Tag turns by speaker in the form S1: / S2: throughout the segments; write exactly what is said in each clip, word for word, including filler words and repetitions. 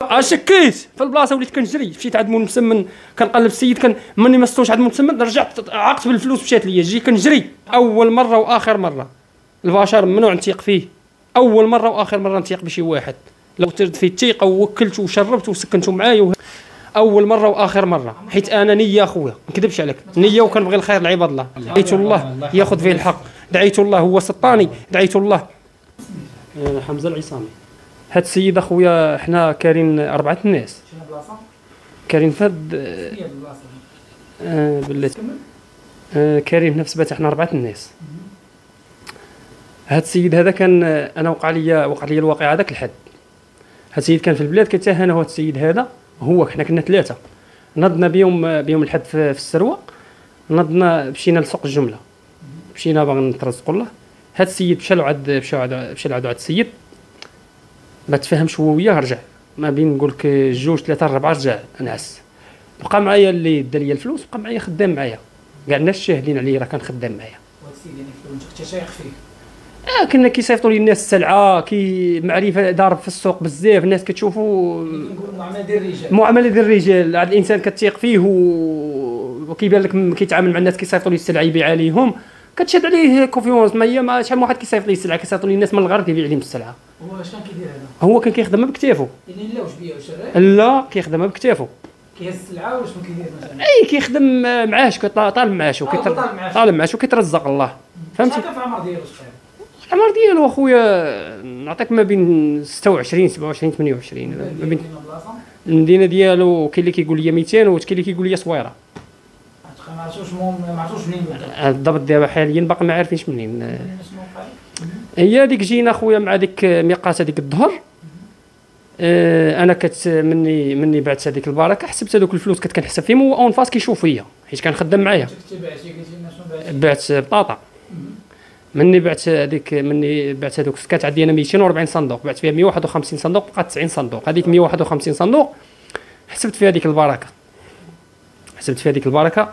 S1: اشكيت في البلاصه وليت كنجري، مشيت عند مول مسمن كنقلب السيد، كان مني ما ستوش عند مول مسمن رجعت عقت بالفلوس مشات ليا، جي كنجري اول مره واخر مره. البشر ممنوع نتيق فيه، اول مره واخر مره نتيق بشي واحد. لو ترد فيه الثقه ووكلت وشربت وسكنتو معايا اول مره واخر مره، حيت انا نيه اخويا ما نكذبش عليك، نيه وكنبغي الخير لعباد الله. دعيت الله ياخذ فيه الحق، دعيت الله هو سطاني، دعيت الله. حمزه العصامي. هاد السيد اخويا حنا كارين اربعه الناس.
S2: شنو بلاصه؟
S1: كارين فهاد
S2: هي البلاصه.
S1: اه بلاتي. آه كارين في نفس بيت حنا اربعه الناس. هاد السيد هذا كان انا وقع لي وقع لي الواقع هذاك الحد. هاد السيد كان في البلاد كيتهانى، هو السيد هذا هو حنا كنا ثلاثه نضنا بيوم بيوم الحد في, في السروه، نضنا مشينا لسوق الجمله، مشينا باغي نترزقوا الله. هاد السيد مشى لعند مشى مشى لعند واحد السيد ما تفهمش هو وياه، رجع ما بين نقول لك جوج ثلاثه اربعه رجع نعس. بقى معايا اللي دا ليا الفلوس، بقى معايا خدام معايا، كاع الناس شاهدين عليه راه كان خدام معايا.
S2: وهاد السيد يعني كنت كنت شايخ فيه.
S1: اه كنا كيصيفطوا لي الناس السلعه، كي معرفه ضارب في السوق بزاف، الناس كتشوفوا
S2: معامله ديال الرجال،
S1: معامله ديال الرجال. هذا الانسان كتثيق فيه و... وكيبان لك كيتعامل مع الناس، كيصيفطوا لي السلعه يبيع عليهم، كتشد عليه كونفيونس. ما هي ما شحال من واحد كيصيفط لي السلعه، كيصيفطوا لي الناس من الغرب كيبيع عليهم السلعه.
S2: هو اش كان كيدير هذا؟
S1: هو كان كيخدمها بكتافو.
S2: يعني لا واش بيا واش شراي؟
S1: لا كيخدمها بكتافو،
S2: كيهز السلعه واش كيدير مثلا؟
S1: اي كيخدم معاش، طالب معاش طالب معاش وكيترزق الله، فهمتي؟
S2: شحال في العمر ديالو شحال؟
S1: العمر ديالو اخويا نعطيك ما بين ستة وعشرين سبعة وعشرين ثمانية وعشرين ما بين. المدينه ديالو كاين اللي كيقول لي مئتين وكاين اللي كيقول لي صويره.
S2: ما عرفتوش ما عرفتوش منين
S1: بالضبط دابا حاليا باقي ما عارفينش منين. هي هذيك جينا اخويا مع ديك ميقات هذيك الظهر. آه انا كت مني مني بعت هذيك البركه، حسبت هذوك الفلوس كنت كنحسب فيهم، هو اون فاس كيشوف فيا حيت كان خدام معايا. بعت بطاطا. مني بعت هذيك مني بعت هذوك كانت عندي انا مئتين وأربعين صندوق، بعت فيها مئة وواحد وخمسين صندوق، بقات تسعين صندوق. هذيك مئة وواحد وخمسين صندوق حسبت فيها هذيك البركه، حسبت فيها هذيك البركه.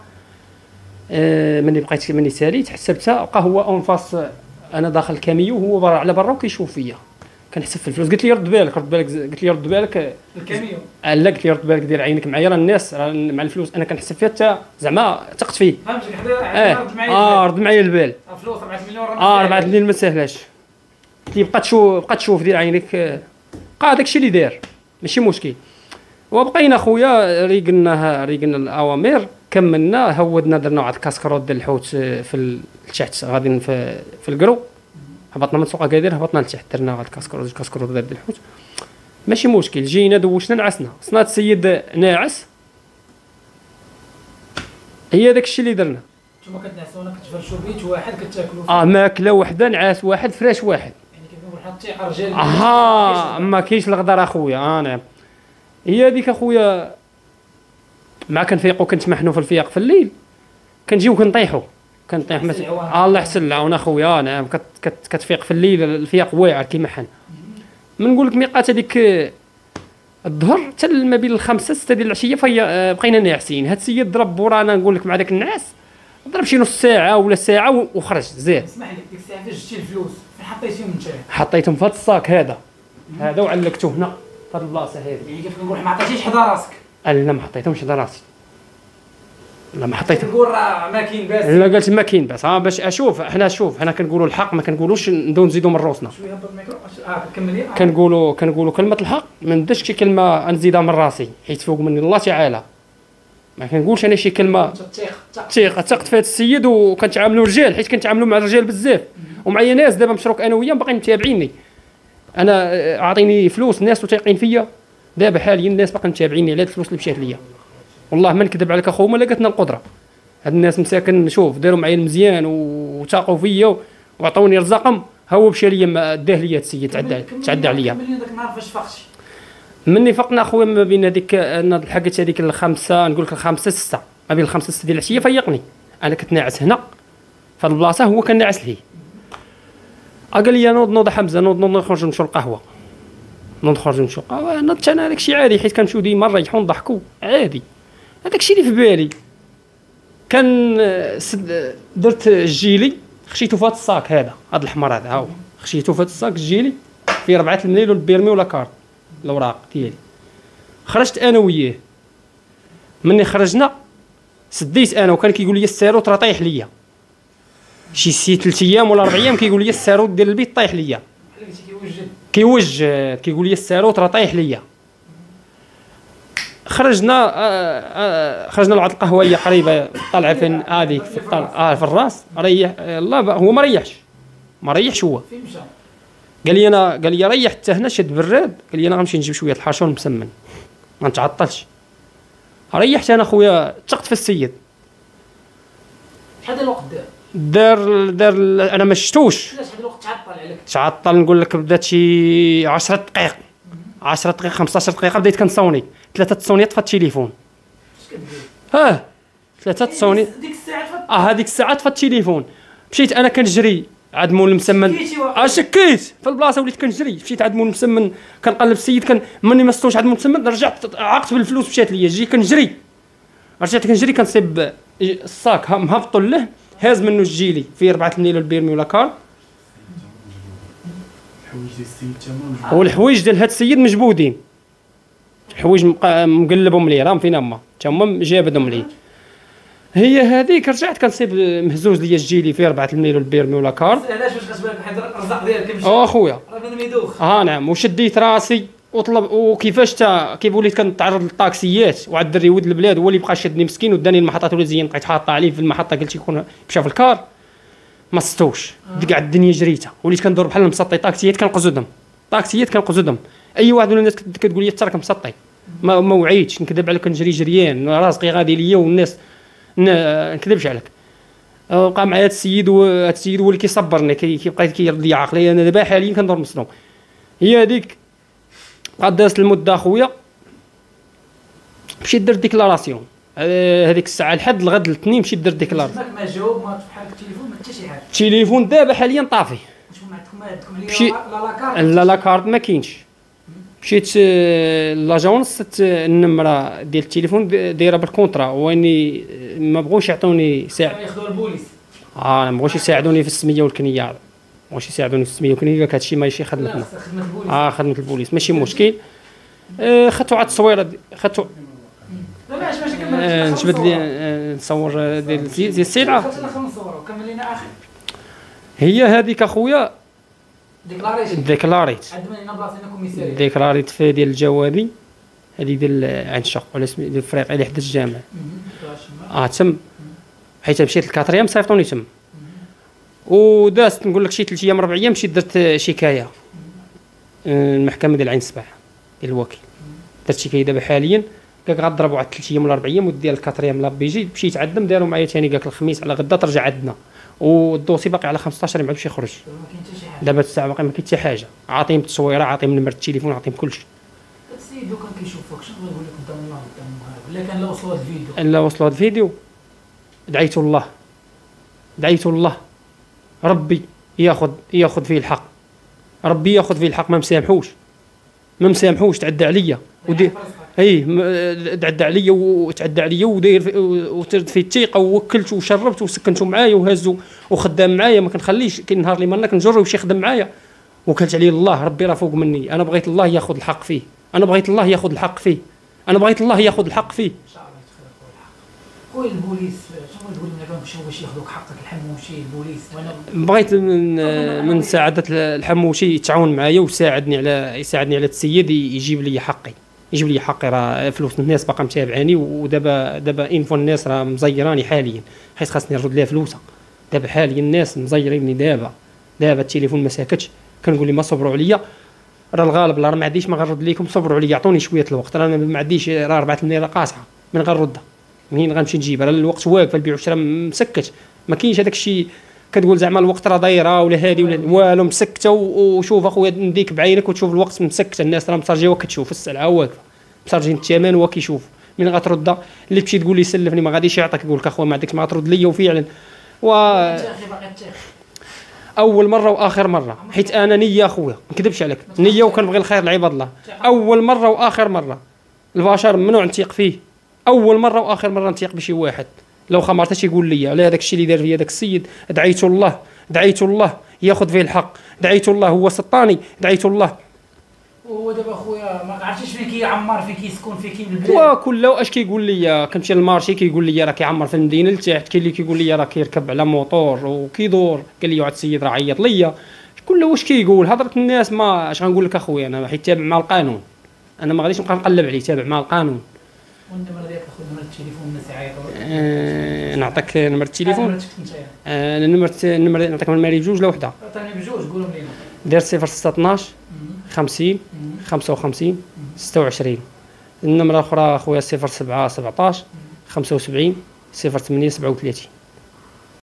S1: آه مني بقيت مني ساليت حسبتها، بقى هو اون فاس انا داخل الكاميو وهو برا على برا وكيشوف فيا، كنحسب في الفلوس. قلت لي رد بالك رد بالك قلت لي رد بالك
S2: الكاميو.
S1: لا قلت لي رد بالك دير عينك معايا، راه الناس راه مع الفلوس انا كنحسب فيها حتى زعما ثقت فيه.
S2: فهمتك حدا
S1: آه. رد معايا اه رد معايا البال.
S2: فلوس أربعة مليون
S1: اه أربعة مليون ما ساهلاش. قلت لي بقى تشوف بقى تشوف دير عينك، بقى داكشي اللي دار ماشي مشكل. وبقينا خويا ريقلنا ريقلنا الاوامر، كملنا هودنا درنا واحد الكاسكروت ديال الحوت في التحت غاديين في في الكرو، هبطنا من سوق اكادير هبطنا لتحت درنا واحد الكاسكروت الكاسكروت ديال الحوت ماشي مشكل. جينا دوشنا نعسنا، صنات السيد ناعس، هي داك الشيء اللي درنا.
S2: نتوما كتنعسونا كتفرشوا بيت واحد كتاكلوا
S1: اه ماكله وحده نعاس واحد فراش واحد،
S2: يعني كيف نقول حتى رجال
S1: اها ما كاينش الغدار اخويا. اه نعم هي هذيك اخويا. مع كنفيقوا كنت محنو في الفياق في الليل، كنجيو كنطيحوا كنطيح مثلا. آه الله يحسن العون اخويا. نعم كت كت كتفيق في الليل الفياق واعر كيمحن. من نقول لك ميقات هذيك الظهر حتى ما بين الخمسه سته ديال العشيه فهي بقينا ناعسين. هاد السيد ضرب ورانا نقول لك مع داك النعاس، ضرب شي نص ساعه ولا ساعه وخرج زاد.
S2: اسمح لي ديك الساعه فاش جبتي الفلوس فين حطيتيهم انت؟
S1: حطيتهم في هاد الصاك هذا هذا وعلقته هنا في هاد البلاصه هذه.
S2: يعني كيف كنقول ما عطيتيش حدا راسك؟
S1: لا ما حطيتهمش حدا راسي، لا ما حطيتهم.
S2: كنقول راه ما كاين باس.
S1: لا قلت ما كاين باس. ها باش اشوف حنا شوف حنا كنقولوا الحق، ما كنقولوش ندو نزيدوا من روسنا.
S2: شويه هبط الميكرو. اه كملي.
S1: كنقولوا كنقولوا كلمه الحق، ما نديرش شي كلمه نزيدها من راسي حيت فوق مني الله تعالى. ما كنقولش انا شي كلمه. تيق ثقت في هذا السيد وكنتعاملوا رجال حيت كنتعاملوا مع الرجال بزاف، ومعايا ناس دابا مشروك انا وياهم باقيين متابعيني. انا عاطيني فلوس الناس وتايقين فيا دابا حاليا، الناس باقيين متابعيني على هاد الفلوس اللي مشات ليا. والله ما نكذب عليك اخو، ما لقيتنا القدره. هاد الناس مساكن شوف داروا معايا مزيان وتاقوا فيا وعطوني رزقهم، هو مشى ليا داه ليا السيد تعدى تعدى عليا.
S2: كملي داك النهار فاش فقتي؟
S1: مني فقنا اخويا ما بين هذيك انا لحقت هذيك الخمسه نقول لك الخمسه سته، ما بين الخمسه سته ديال العشيه فيقني. انا كنت ناعس هنا في هاد البلاصه، هو كان ناعس ليه. قال لي نوض نوض حمزه نوض نوض نخرج نشرب قهوه، نوض نخرج نشرب قهوه. نضت انا داك الشيء عادي حيت كنمشيو ديما نريحوا نضحكوا عادي. هذاك الشيء اللي في بالي كان درت الجيلي خشيتو في هذا الصاك هذا هذا الحمر هذا، ها هو خشيتو في هذا الصاك الجيلي فيه ربعه المليل والبيرمي ولا كارت الاوراق ديالي. خرجت انا وياه. مني خرجنا سديت انا وكان كيقول لي الساروت راه طايح ليا شي سي ثلاث ايام ولا اربع ايام، كيقول لي الساروت ديال البيت طايح ليا،
S2: كيوجد
S1: كيوجد كيقول لي الساروت راه طايح ليا. خرجنا آه آه خرجنا لواحد القهويه قريبه طالعه فين هذيك في الطال اه في الراس. ريح الله هو ما ريحش ما ريحش هو.
S2: فين مشى؟
S1: قال لي انا قال لي ريح حتى هنا شد براد. قال لي انا غنمشي نجيب شويه الحاشون مسمن ما نتعطلش. ريحت انا خويا ثقت في السيد.
S2: شحال الوقت دار؟
S1: دار دار انا ما شفتوش.
S2: علاش شحال الوقت تعطل عليك؟
S1: تعطل نقول لك بدات شي عشرة دقائق عشرة دقائق خمسطاش دقيقه بديت كنصوني ثلاثه تصونيات طفى التليفون.
S2: اش كدير؟
S1: اه ثلاثه تصوني
S2: ديك الساعه فات
S1: اه هذيك الساعه طفى التليفون. مشيت انا كنجري عاد مول المسمن
S2: شكيتي واقع.
S1: اه شكيت في البلاصه وليت كنجري. مشيت عاد مول المسمن كنقلب السيد كان مني ما ستوش عاد مول المسمن رجعت عاقت بالفلوس مشات ليا جي كنجري. رجعت كنجري كنصيب الصاك مهبطوا له هاز منه الجيلي فيه أربعة المليل والبيرمي ولا كار
S3: الحوايج ديال السيد تمام.
S1: والحوايج ديال هاد السيد مجبودين. الحوايج مقلبهم ليه راهم فين هما تا هما جابدهم ليه. هي هذيك رجعت كنصيب مهزوز ليا الجيلي فيه أربعة المليل والبيرمي ولا كار.
S2: علاش باش كتبان واحد الرزق ديالك كيمشي؟
S1: اه خويا
S2: راه بنادم يدوخ.
S1: اه نعم. وشديت راسي وطلب وكيفاش تا كيف وليت كنتعرض للطاكسيات وعاد الدري ولد البلاد هو اللي بقى شدني مسكين وداني المحطات وليت زين بقيت حاطه عليه في المحطه قلت يكون مشى في الكار ما ستوش. ديك كاع الدنيا جريتها وليت كندور بحال مسطي طاكسيات كنقزدهم طاكسيات كنقزدهم. اي واحد من الناس كتقول لي تراك مسطي ما ما وعيتش نكذب عليك كنجري جريان راسقي غادي ليا والناس نكذبش عليك. بقى معايا هاد السيد وهاد السيد هو اللي كيصبرني كيبقى كيرد لي عقلي. انا دابا حاليا كندور مصدوم. هي هذيك بقات دازت المده خويا مشيت درت ديكلاراسيون هذيك الساعه لحد الغد الاثنين مشيت درت ديكلاراسيون.
S2: ما جاوب ما بحال التليفون ما حتى شي حاجه.
S1: التليفون دابا حاليا طافي.
S2: واش ما عندكم عندكم اللي
S1: مشي-
S2: لا لا كارت؟
S1: لا لا كارت ما كاينش. مشيت آه، لاجونس ت- النمره ديال التليفون د- دايره بالكونطرا واني ما بغوش يعطوني ساعه.
S2: ياخذوا البوليس.
S1: اه ما بغوش يساعدوني في السميه والكنيه. ما بغوش يساعدوني في السميه والكنيه قالك هادشي ماشي خدمتنا.
S2: لا خدمه البوليس.
S1: اه خدمه البوليس ماشي مشكل. آه خدتو عاد التصويره دي- خدتو
S2: لا باش باش كمل.
S1: آه نجبد لي آه، نصور آه، ديال ديال السلعه.
S2: خلينا نصوروا كمل لنا اخر
S1: هي هذيك اخويا
S2: ديكلاريشن.
S1: ديكلاريت
S2: عندنا هنا بلاصه هنا كوميساريه.
S1: ديكلاريت في ديال الجوابي هذه ديال عين الشق ولا اسمي ديال الفريق اللي حدا الجامع. اه تم حيت مشيت الكاتريام صيفطوني تم ودازت نقول لك شي ثلاث ايام اربع ايام مشيت درت شكايه آه، المحكمه ديال عين السبع ديال الوكيل. درت شكايه دابا حاليا قالك غضرب واحد ثلاث ايام ولا اربع ايام وديال الكاتريام لا بيجي مشيت عندهم داروا معايا ثاني قالك الخميس على غدا ترجع عندنا والدوسي باقي على خمسطاش ما باش يخرج.
S2: ما كاين حتى شي حاجه.
S1: دابا الساعه باقي ما كاين حتى حاجه. عاطيهم التصويره عاطيهم نمره التليفون عاطيهم كلشي.
S2: هاد السيد لو كان كيشوفك شنو غيقول لك قدام الله قدام المغرب ولا كان لا وصلوا هاد الفيديو؟
S1: الا وصلوا هذا الفيديو دعيت الله دعيت الله ربي ياخذ ياخذ فيه الحق. ربي ياخذ فيه الحق ما مسامحوش ما مسامحوش تعدى عليا ودي اي م- تعدى عليا وتعدى عليا وداير في- وترد فيه الثقه ووكلت وشربت وسكنته معايا وهزو وخدام معايا ما كنخليش كاين نهار اللي مرنا كنجر ويمشي يخدم معايا وكلت عليه الله. ربي راه فوق مني. انا بغيت الله ياخذ الحق فيه. انا بغيت الله ياخذ الحق فيه. انا بغيت الله ياخذ الحق فيه.
S2: ان شاء الله يدخل الحق. خويا البوليس شنو تقول لنا باش باش ياخذوك حقك الحموشي البوليس وانا
S1: بغيت من من سعادة الحموشي يتعاون معايا ويساعدني على يساعدني على السيد يجيب لي حقي يجيب لي حقي. راه فلوس الناس باقا متابعاني ودابا دابا انفو الناس راه مزيراني حاليا حيت خاصني نرد ليها فلوسها. دابا حاليا الناس مزيريني دابا دابا التليفون ما ساكتش. كنقول لي ما صبروا عليا راه الغالب راه ما عنديش ما غنرد لكم صبروا عليا عطوني شويه الوقت راه ما عنديش راه أربعة المليار قاصحه من غنردها منين غنمشي نجيبها. راه الوقت واقف البيع والشراء مسكت ما كاينش هذاك الشيء كتقول زعما الوقت راه دايره ولا هادي ولا والو مسكته. وشوف اخويا نديك بعينك وتشوف الوقت مسكت. الناس راه مسرجيه كتشوف السلعه واقفه مسرجين الثمن هو كيشوف من غتردها. اللي تمشي تقول لي سلفني ما غاديش يعطيك يقول لك اخويا ما عندكش ما ترد ليا وفعلا و
S2: تاخي باقي تاخي.
S1: اول مره واخر مره حيت انا نيه اخويا ما نكذبش عليك نيه وكنبغي الخير لعباد الله. اول مره واخر مره البشر ممنوع نثيق فيه. اول مره واخر مره نثيق بشي واحد لو خمرتش يقول لي على هذاك الشيء اللي دار فيا داك السيد. دعيت الله دعيت الله ياخذ فيه الحق. دعيت الله هو سطاني دعيت الله
S2: وهو دابا خويا ما عرفتش فين كيعمر، فين كيسكن، فين كاين البلاد.
S1: وكل اش كيقول لي كنمشي للمارشي كيقول لي راه كيعمر في المدينه لتحت، كاين اللي كيقول لي راه كيركب على موطور وكيدور، قال لي واحد السيد راه عيط ليا. كل واش كيقول هضره الناس، ما اش غنقول لك اخويا، انا حيت تابع مع القانون، انا ما غاديش نبقى نقلب عليه، تابع مع القانون.
S2: والنمره ديالك اخويا، نمره التليفون الناس يعيطوا.
S1: أه نعطيك نمره التليفون.
S2: نمرتك انت.
S1: أه نمره النمره نعطيك من الماري بجوج لا وحده.
S2: عطيني بجوج قولهم لينا.
S1: دير صفر ستة اثناش خمسين خمسة وخمسين ستة وعشرين. النمره الاخرى اخويا صفر سبعة سبعطاش خمسة وسبعين صفر ثمانية سبعة وثلاثين.